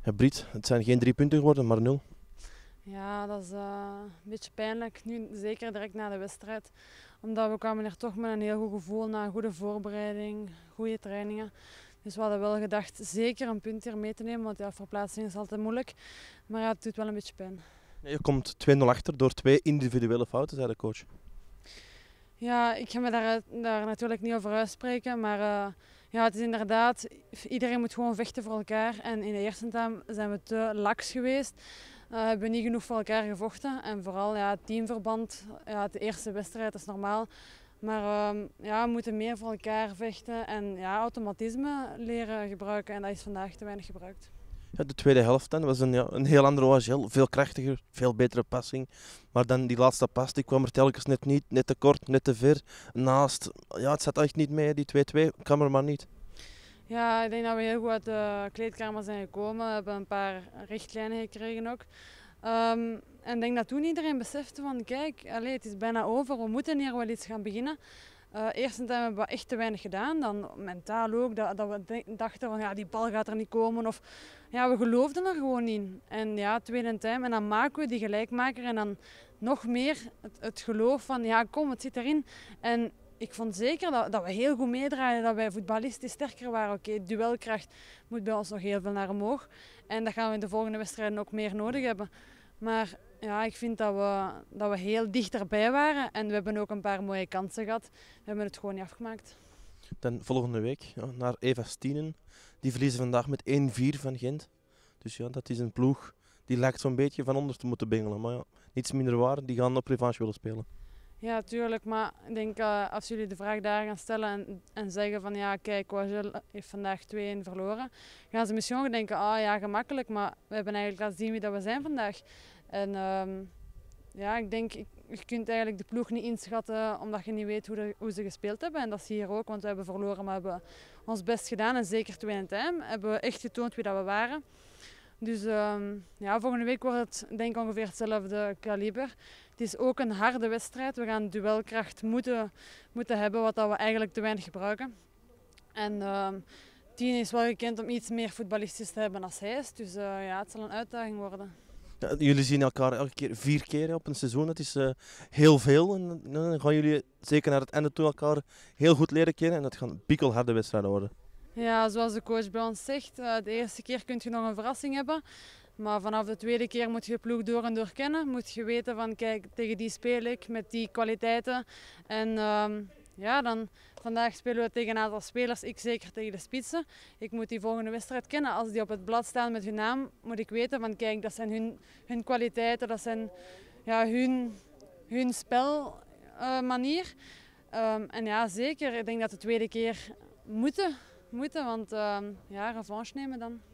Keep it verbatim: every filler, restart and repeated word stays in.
Ja, Brit, het zijn geen drie punten geworden, maar nul. Ja, dat is uh, een beetje pijnlijk. Nu, zeker direct na de wedstrijd. Omdat we kwamen er toch met een heel goed gevoel na een goede voorbereiding, goede trainingen. Dus we hadden wel gedacht zeker een punt hier mee te nemen, want ja, verplaatsing is altijd moeilijk. Maar ja, het doet wel een beetje pijn. Je komt twee nul achter door twee individuele fouten, zei de coach. Ja, ik ga me daar, daar natuurlijk niet over uitspreken, maar uh, ja, het is inderdaad, iedereen moet gewoon vechten voor elkaar. En in de eerste term zijn we te laks geweest, uh, hebben we niet genoeg voor elkaar gevochten. En vooral ja, teamverband, ja, de eerste wedstrijd is normaal. Maar uh, ja, we moeten meer voor elkaar vechten en ja, automatisme leren gebruiken. En dat is vandaag te weinig gebruikt. Ja, de tweede helft dan was een, ja, een heel andere O H L, veel krachtiger, veel betere passing. Maar dan die laatste pas, die kwam er telkens net niet, net te kort, net te ver, naast. Ja, het zat echt niet mee, die twee-twee, kwam er maar niet. Ja, ik denk dat we heel goed uit de kleedkamer zijn gekomen. We hebben een paar richtlijnen gekregen ook. Um, en ik denk dat toen iedereen besefte van kijk, allez, het is bijna over, we moeten hier wel iets gaan beginnen. Uh, eerst en hebben we echt te weinig gedaan, dan mentaal ook, dat, dat we dachten van ja, die bal gaat er niet komen of ja, we geloofden er gewoon in. En ja, tweede time en dan maken we die gelijkmaker en dan nog meer het, het geloof van ja, kom, het zit erin. En ik vond zeker dat, dat we heel goed meedraaien, dat wij voetballistisch sterker waren. Oké, okay, duelkracht moet bij ons nog heel veel naar omhoog. En dat gaan we in de volgende wedstrijden ook meer nodig hebben. Maar ja, ik vind dat we, dat we heel dichterbij waren. En we hebben ook een paar mooie kansen gehad. We hebben het gewoon niet afgemaakt. Dan volgende week ja, naar Eva Stienen. Die verliezen vandaag met één vier van Gent. Dus ja, dat is een ploeg die lijkt zo'n beetje van onder te moeten bengelen. Maar ja, niets minder waar, die gaan op revanche willen spelen. Ja, tuurlijk. Maar ik denk uh, als jullie de vraag daar gaan stellen en, en zeggen van ja, kijk, O H L heeft vandaag twee een verloren. Gaan ze misschien ook denken, ah ja, gemakkelijk. Maar we hebben eigenlijk laten zien wie dat we zijn vandaag. En um, ja, ik denk, ik, je kunt eigenlijk de ploeg niet inschatten omdat je niet weet hoe, de, hoe ze gespeeld hebben. En dat zie je hier ook, want we hebben verloren, maar we hebben ons best gedaan. En zeker tweede time hebben we echt getoond wie dat we waren. Dus um, ja, volgende week wordt het denk ik ongeveer hetzelfde kaliber. Het is ook een harde wedstrijd. We gaan duelkracht moeten, moeten hebben, wat dat we eigenlijk te weinig gebruiken. En um, Tien is wel gekend om iets meer voetballistisch te hebben als hij is. Dus uh, ja, het zal een uitdaging worden. Ja, jullie zien elkaar elke keer vier keer op een seizoen. Dat is uh, heel veel. En dan gaan jullie zeker naar het einde toe elkaar heel goed leren kennen. En dat gaan pikkelharde wedstrijden worden. Ja, zoals de coach bij ons zegt, uh, de eerste keer kun je nog een verrassing hebben. Maar vanaf de tweede keer moet je je ploeg door en door kennen. Moet je weten van kijk, tegen die speel ik met die kwaliteiten. En um, ja, dan vandaag spelen we tegen een aantal spelers, ik zeker tegen de spitsen. Ik moet die volgende wedstrijd kennen. Als die op het blad staan met hun naam, moet ik weten van kijk, dat zijn hun, hun kwaliteiten, dat zijn ja, hun, hun spelmanier. Uh, um, en ja, zeker, ik denk dat de tweede keer moeten, moeten want uh, ja, revanche nemen dan.